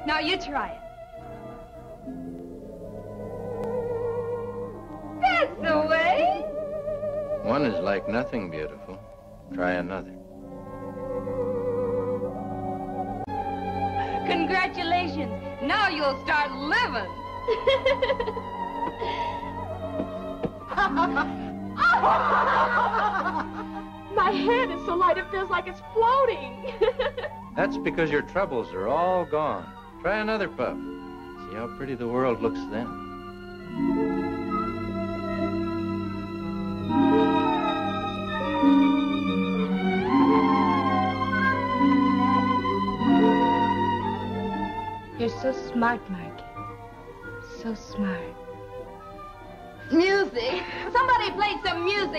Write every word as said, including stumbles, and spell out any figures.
Now you try it. That's the way. One is like nothing beautiful. Try another. Congratulations. Now you'll start living. My head is so light it feels like it's floating. That's because your troubles are all gone. Try another puff. See how pretty the world looks then. You're so smart, Marky. So smart. Music. Somebody play some music.